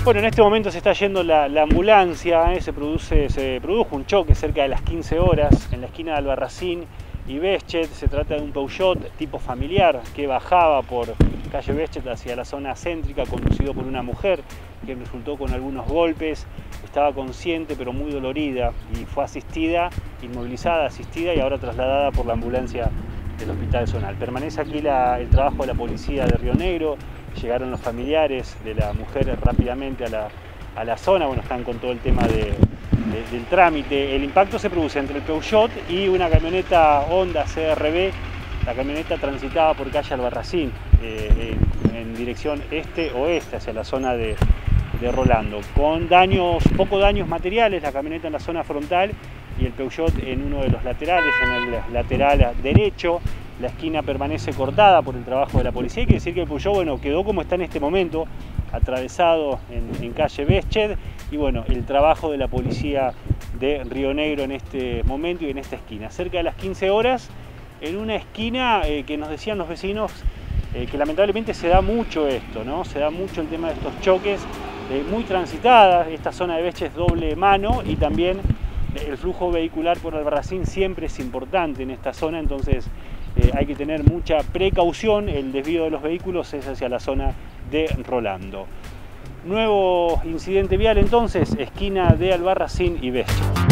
Bueno, en este momento se está yendo la ambulancia, se produjo un choque cerca de las 15 horas en la esquina de Albarracín y Béchet. Se trata de un Peugeot tipo familiar que bajaba por calle Béchet hacia la zona céntrica, conducido por una mujer que resultó con algunos golpes. Estaba consciente pero muy dolorida y fue asistida, inmovilizada, y ahora trasladada por la ambulancia del Hospital Zonal. Permanece aquí el trabajo de la policía de Río Negro. Llegaron los familiares de la mujer rápidamente a la zona. Bueno, están con todo el tema del trámite. El impacto se produce entre el Peugeot y una camioneta Honda CR-V. La camioneta transitaba por calle Albarracín en dirección este-oeste, hacia la zona de Rolando, con pocos daños materiales, la camioneta en la zona frontal y el Peugeot en uno de los laterales, en el lateral derecho. La esquina permanece cortada por el trabajo de la policía. Hay que decir que el Peugeot, bueno, quedó como está en este momento, atravesado en calle Béchet, y bueno, el trabajo de la policía de Río Negro en este momento y en esta esquina. Cerca de las 15 horas, en una esquina que nos decían los vecinos que lamentablemente se da mucho esto, ¿no? Se da mucho el tema de estos choques, muy transitada. Esta zona de Béchet es doble mano y también el flujo vehicular por Albarracín siempre es importante en esta zona, entonces hay que tener mucha precaución. El desvío de los vehículos es hacia la zona de Rolando. Nuevo incidente vial entonces, esquina de Albarracín y Béchet.